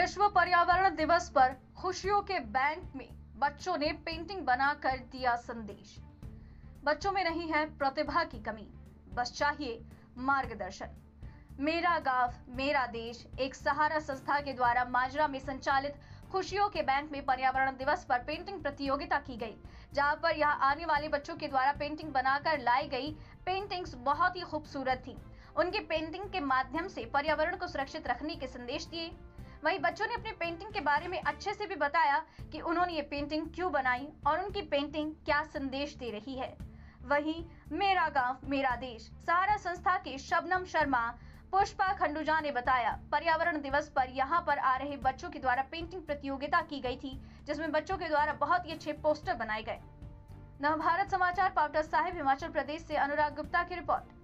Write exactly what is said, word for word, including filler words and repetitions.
विश्व पर्यावरण दिवस पर खुशियों के बैंक में बच्चों ने पेंटिंग बनाकर दिया संदेश। बच्चों में नहीं है प्रतिभा की कमी, बस चाहिए मार्गदर्शन। मेरा गांव मेरा देश एक सहारा संस्था के द्वारा माजरा में संचालित खुशियों के बैंक में पर्यावरण दिवस पर पेंटिंग प्रतियोगिता की गई, जहां पर यहां आने वाले बच्चों के द्वारा पेंटिंग बनाकर लाई गई पेंटिंग्स बहुत ही खूबसूरत थी। उनकी पेंटिंग के माध्यम से पर्यावरण को सुरक्षित रखने के संदेश दिए। वहीं बच्चों ने अपनी पेंटिंग के बारे में अच्छे से भी बताया कि उन्होंने ये पेंटिंग क्यों बनाई और उनकी पेंटिंग क्या संदेश दे रही है। वहीं मेरा गांव मेरा देश सहारा संस्था के शबनम शर्मा, पुष्पा खंडूजा ने बताया, पर्यावरण दिवस पर यहां पर आ रहे बच्चों के द्वारा पेंटिंग प्रतियोगिता की गई थी, जिसमें बच्चों के द्वारा बहुत ही अच्छे पोस्टर बनाए गए। नवभारत समाचार, पावटा साहिब, हिमाचल प्रदेश से अनुराग गुप्ता की रिपोर्ट।